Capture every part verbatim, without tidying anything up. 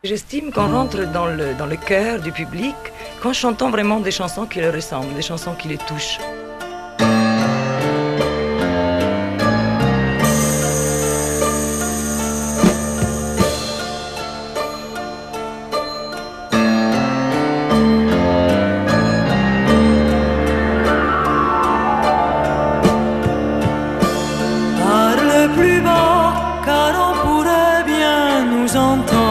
J'estime qu'on rentre dans le, dans le cœur du public qu'en chantant vraiment des chansons qui leur ressemblent, des chansons qui les touchent. Parle plus bas, car on pourrait bien nous entendre.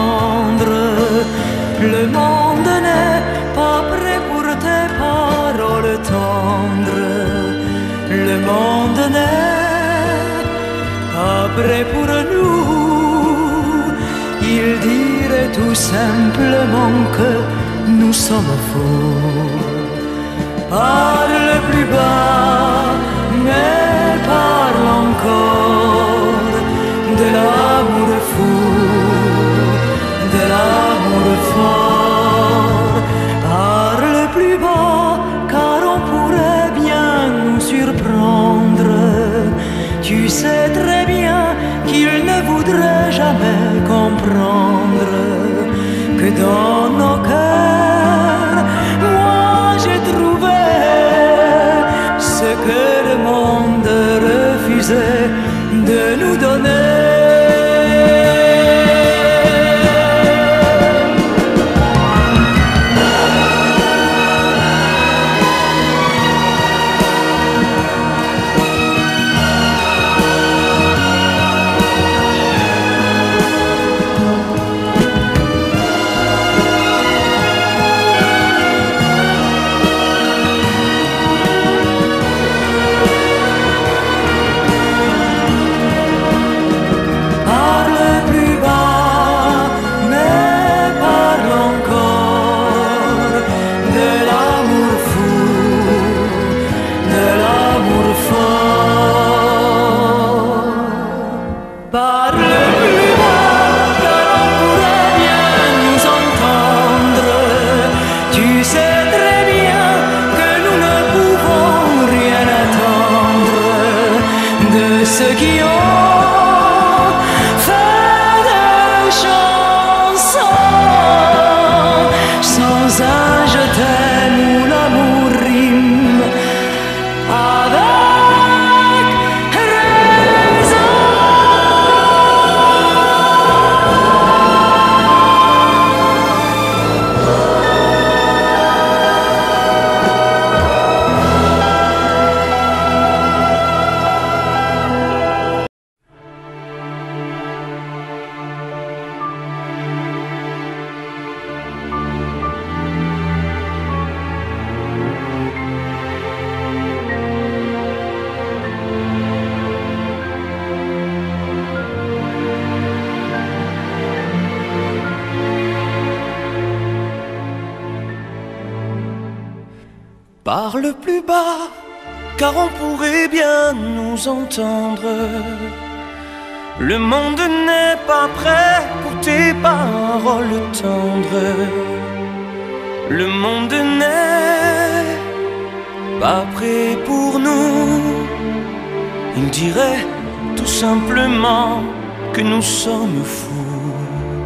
Le monde n'est pas prêt pour tes paroles tendres. Le monde n'est pas prêt pour nous. Il dirait tout simplement que nous sommes faux. Parle plus bas, mais parle encore de l'amour fou, de l'amour fort. Parle plus bas, car on pourrait bien nous surprendre. Tu sais très bien qu'il ne voudrait jamais comprendre que dans nos cœurs, moi j'ai trouvé ce que le monde refusait de nous donner. Ceux qui ont fait des chansons sans un je t'aime où l'amour rime avec raison. Parle plus bas, car on pourrait bien nous entendre. Le monde n'est pas prêt pour tes paroles tendres. Le monde n'est pas prêt pour nous. Il dirait tout simplement que nous sommes fous.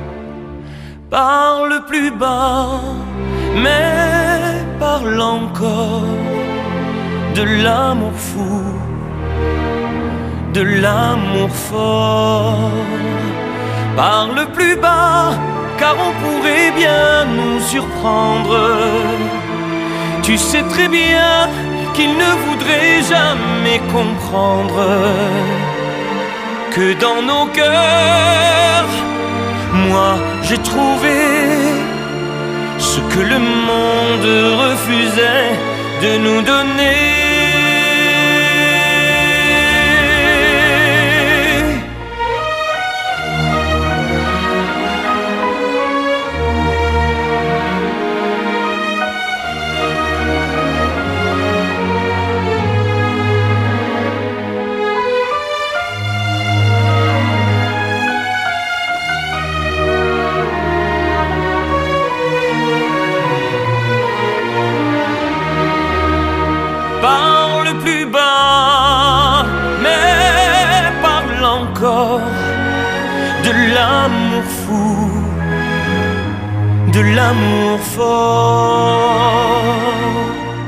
Parle plus bas, mais parle encore de l'amour fou, de l'amour fort. Parle plus bas, car on pourrait bien nous surprendre. Tu sais très bien qu'il ne voudrait jamais comprendre que dans nos cœurs, moi j'ai trouvé ce que le monde refusait de nous donner. Parle de l'amour fort.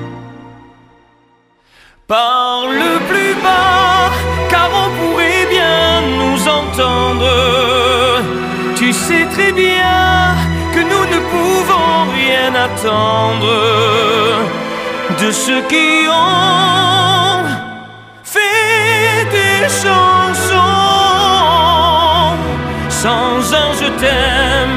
Parle plus bas, car on pourrait bien nous entendre. Tu sais très bien que nous ne pouvons rien attendre de ceux qui ont fait des chansons. Sans un je t'aime,